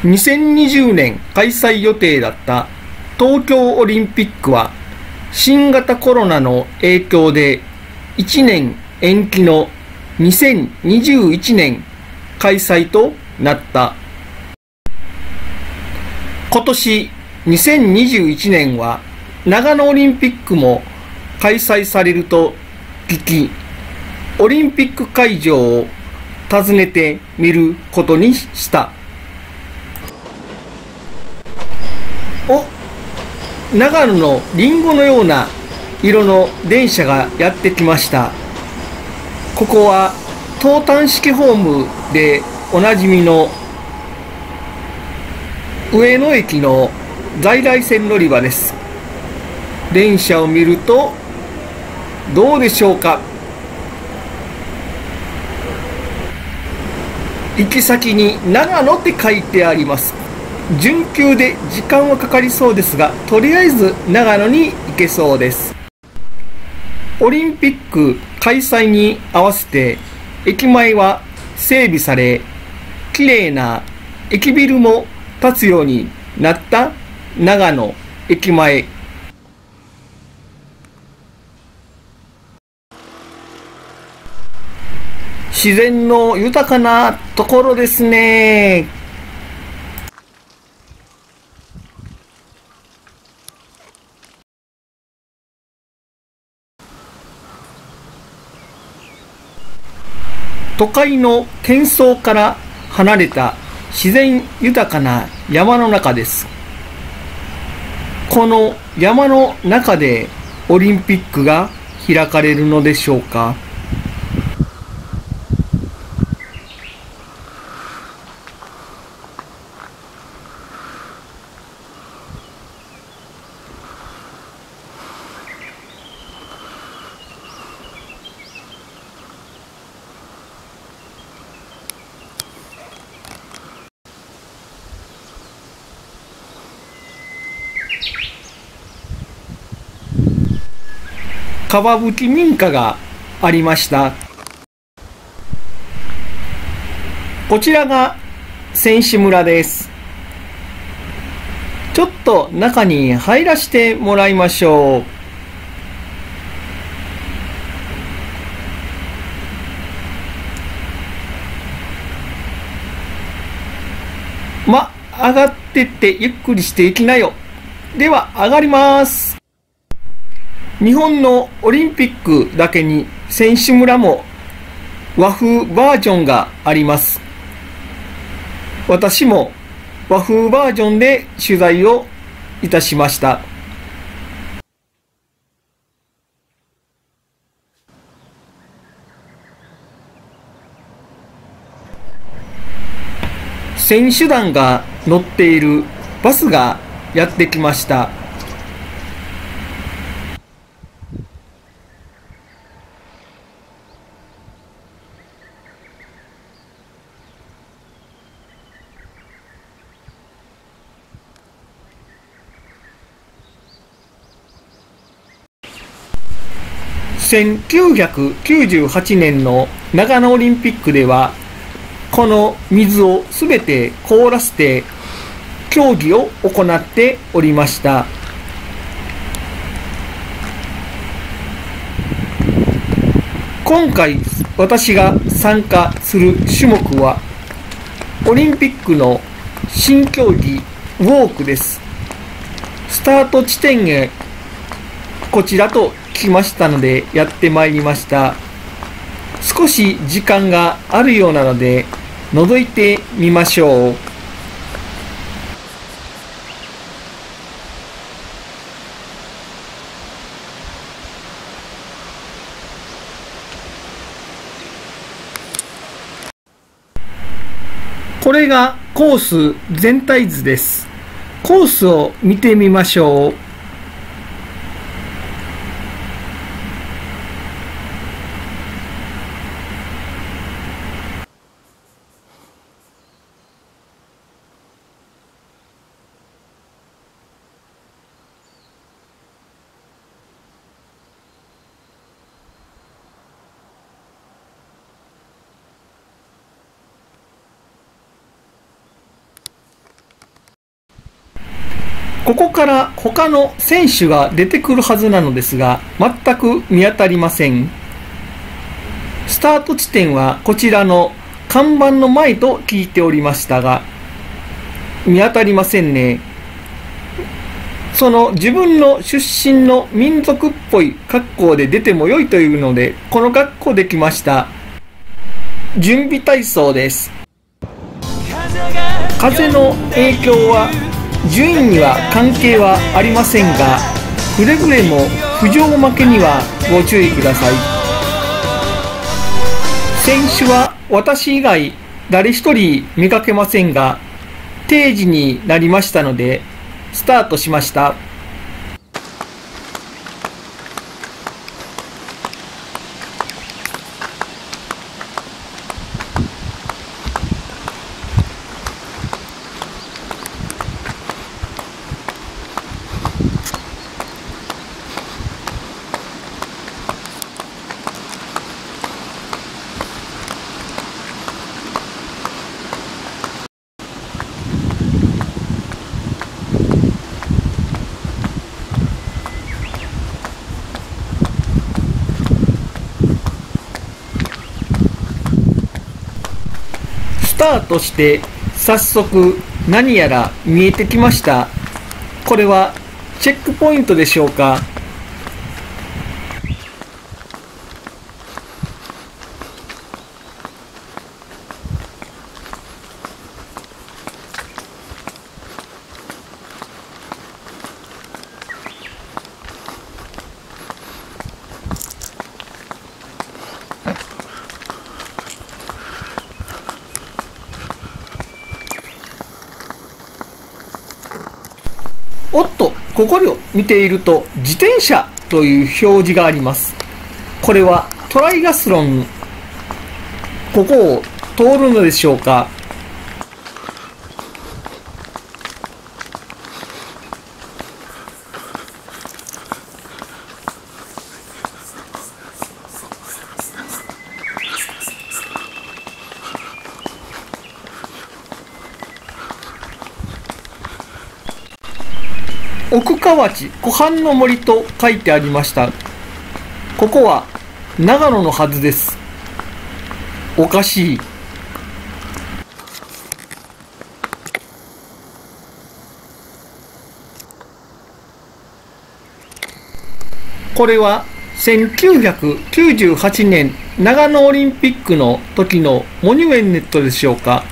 2020年開催予定だった東京オリンピックは新型コロナの影響で1年延期の2021年開催となった。今年2021年は長野オリンピックも開催されると聞き、オリンピック会場を訪ねてみることにした。長野のリンゴのような色の電車がやってきました。ここは東端式ホームでおなじみの上野駅の在来線乗り場です。電車を見るとどうでしょうか。行き先に長野って書いてあります。準急で時間はかかりそうですが、とりあえず長野に行けそうです。オリンピック開催に合わせて駅前は整備され、きれいな駅ビルも建つようになった長野駅前。自然の豊かなところですね。都会の喧騒から離れた自然豊かな山の中です。この山の中でオリンピックが開かれるのでしょうか。川吹民家がありました。こちらが選手村です。ちょっと中に入らせてもらいましょう。上がってってゆっくりしていきなよ。では上がります。日本のオリンピックだけに選手村も和風バージョンがあります。私も和風バージョンで取材をいたしました。選手団が乗っているバスがやってきました。1998年の長野オリンピックでは、この水をすべて凍らせて競技を行っておりました。今回私が参加する種目はオリンピックの新競技ウォークです。スタート地点へこちらと来ましたのでやってまいりました。少し時間があるようなので覗いてみましょう。これがコース全体図です。コースを見てみましょう。 ここから他の選手が出てくるはずなのですが、全く見当たりません。スタート地点はこちらの看板の前と聞いておりましたが、見当たりませんね。その自分の出身の民族っぽい格好で出ても良いというので、この格好で来ました。準備体操です。風の影響は順位には関係はありませんが、くれぐれも不条負けにはご注意ください。選手は私以外誰一人見かけませんが、定時になりましたのでスタートしました。スタートして早速何やら見えてきました。これはチェックポイントでしょうか。おっと、ここを見ていると自転車という表示があります。これはトライアスロン、ここを通るのでしょうか。奥河内湖畔の森と書いてありました。ここは長野のはずです。おかしい。これは1998年長野オリンピックの時のモニュメントでしょうか。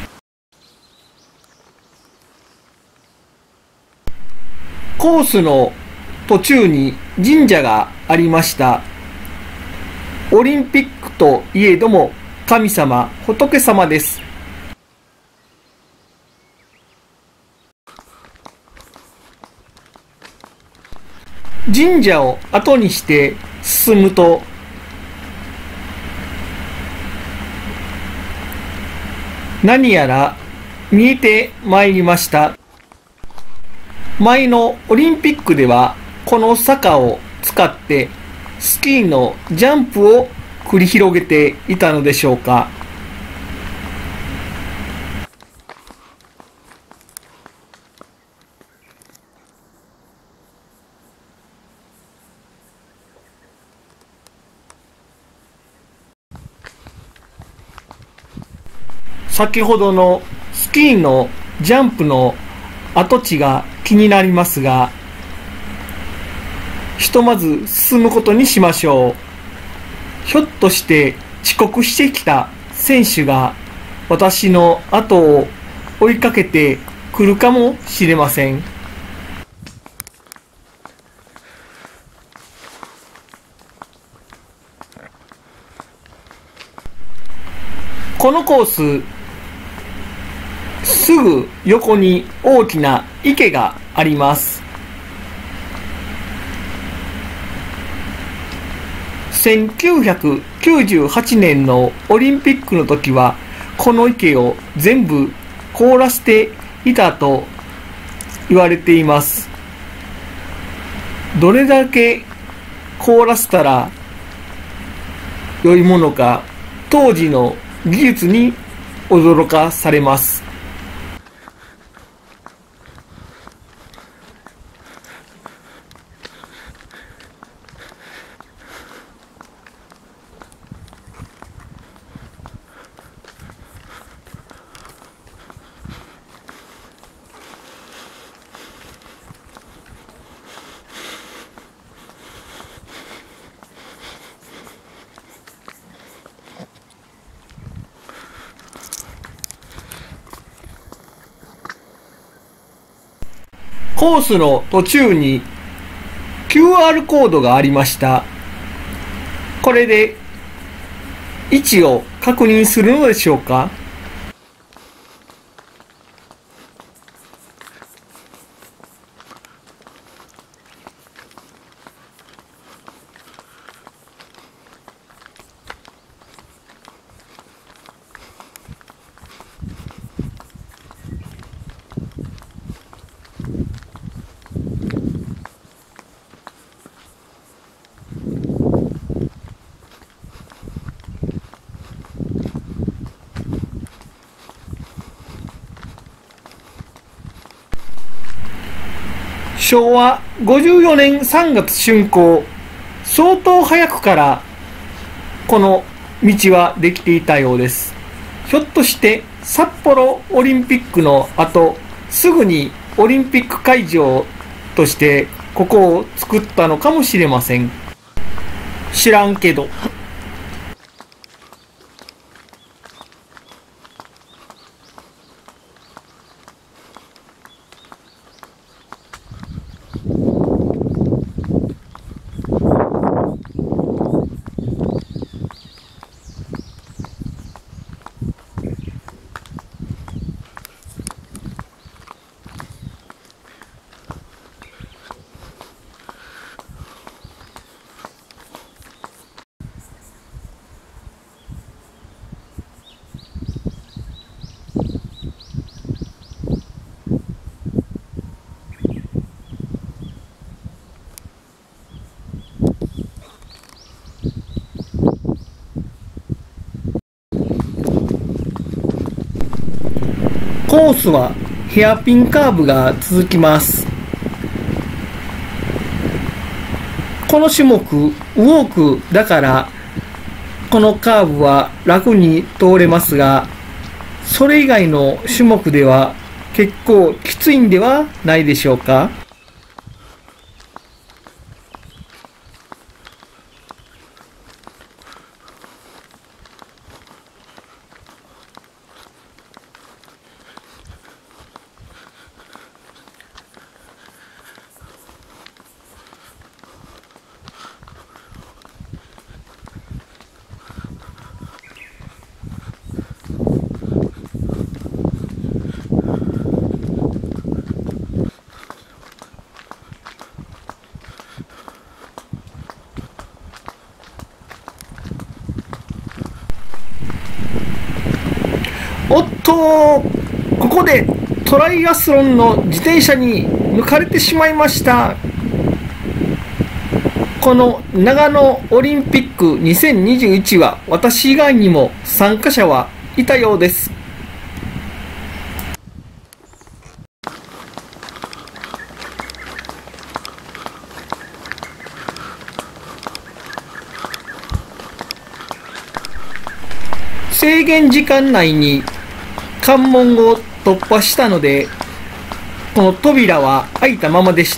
コースの途中に神社がありました。オリンピックといえども神様、仏様です。神社を後にして進むと、何やら見えてまいりました。前のオリンピックではこの坂を使ってスキーのジャンプを繰り広げていたのでしょうか。先ほどのスキーのジャンプの跡地が気になりますが、ひとまず進むことにしましょう。ひょっとして遅刻してきた選手が私の後を追いかけてくるかもしれません。このコース、すぐ横に大きな池があります。1998年のオリンピックの時はこの池を全部凍らせていたと言われています。どれだけ凍らせたら良いものか、当時の技術に驚かされます。 コースの途中に QR コードがありました。これで位置を確認するのでしょうか。昭和54年3月竣工、相当早くからこの道はできていたようです。ひょっとして札幌オリンピックの後、すぐにオリンピック会場としてここを作ったのかもしれません。知らんけど。コースはヘアピンカーブが続きます。この種目、ウォークだから、このカーブは楽に通れますが、それ以外の種目では結構きついんではないでしょうか。おっと、ここでトライアスロンの自転車に抜かれてしまいました。この長野オリンピック2021は私以外にも参加者はいたようです。制限時間内に関門を突破したので、この扉は開いたままでした。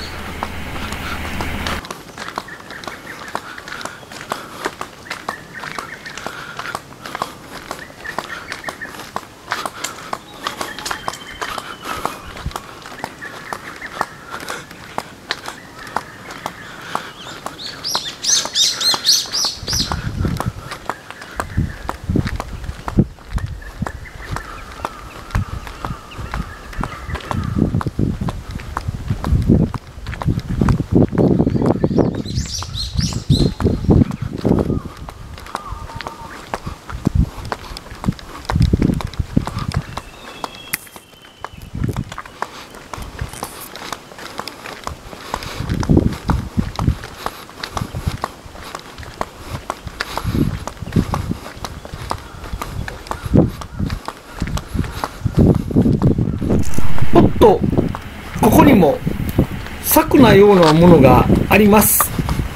おっと、ここにも柵のようなものがあります。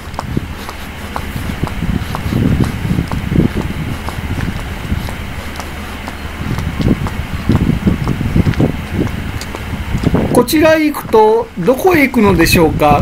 こちらへ行くとどこへ行くのでしょうか。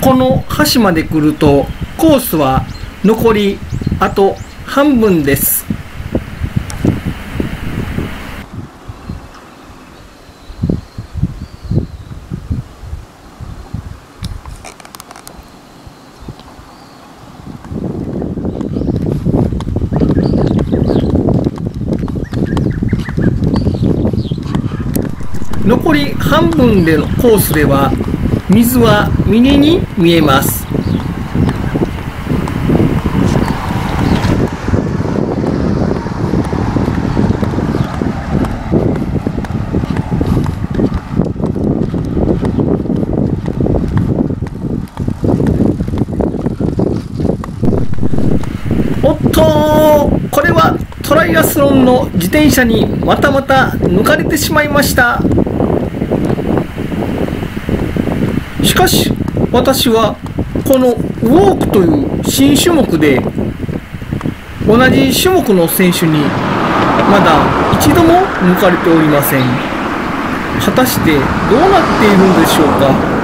この橋まで来るとコースは残りあと半分です。残り半分でのコースでは水は峰に見えます。おっと、これはトライアスロンの自転車にまた抜かれてしまいました。しかし私はこのウォークという新種目で同じ種目の選手にまだ一度も抜かれておりません。果たしてどうなっているんでしょうか。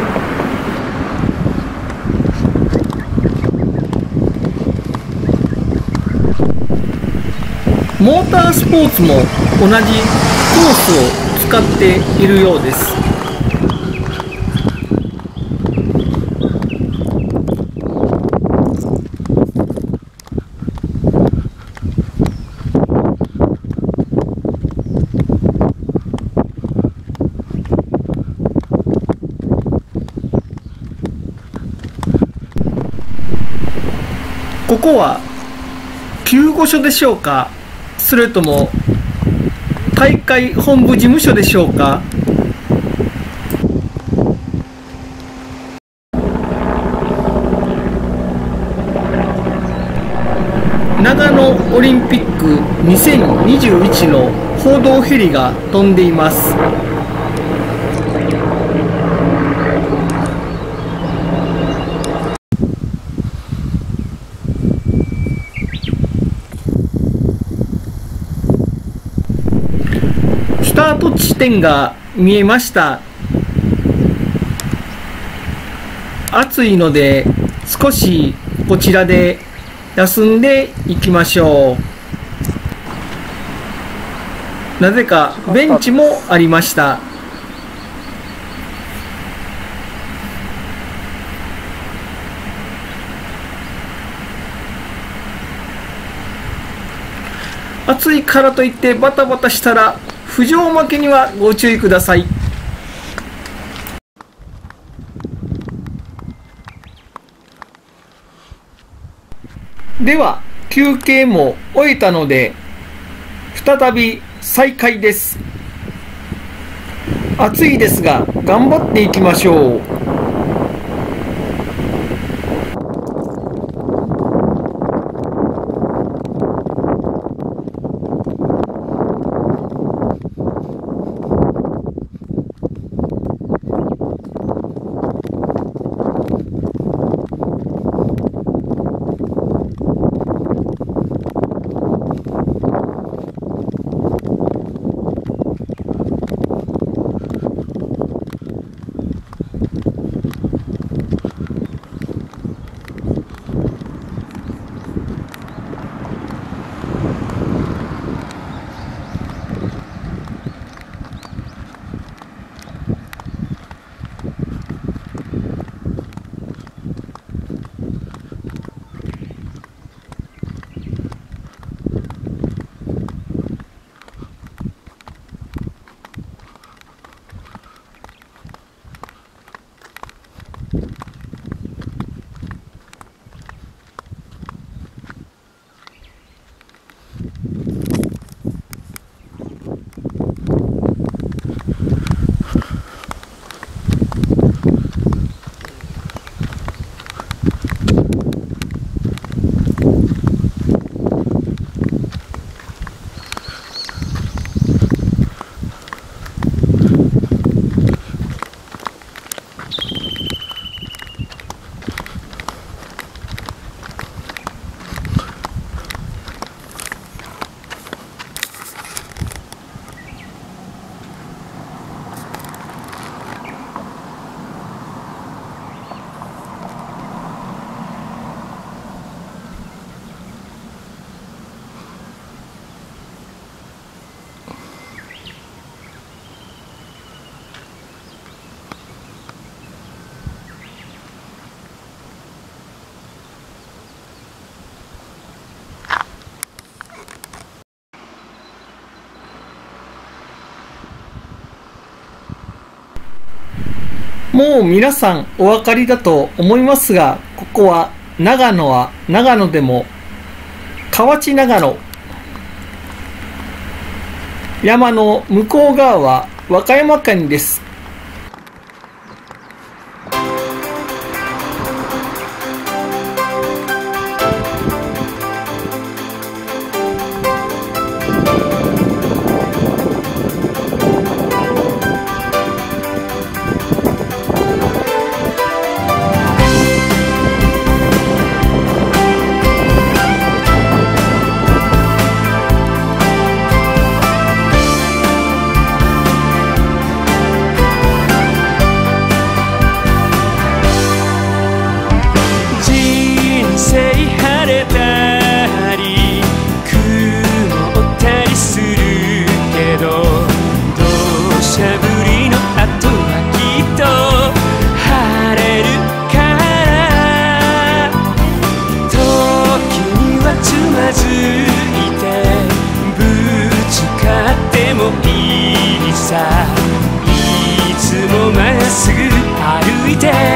モータースポーツも同じコースを使っているようです。ここは救護所でしょうか、それとも大会本部事務所でしょうか。長野オリンピック2021の報道ヘリが飛んでいます。スタート地点が見えました。暑いので少しこちらで休んでいきましょう。なぜかベンチもありました。暑いからといってバタバタしたら浮上負けにはご注意ください。では休憩も終えたので再び再開です。暑いですが頑張っていきましょう。 もう皆さんお分かりだと思いますが、ここは長野は長野でも河内長野、山の向こう側は和歌山県です。 いつもまっすぐ歩いて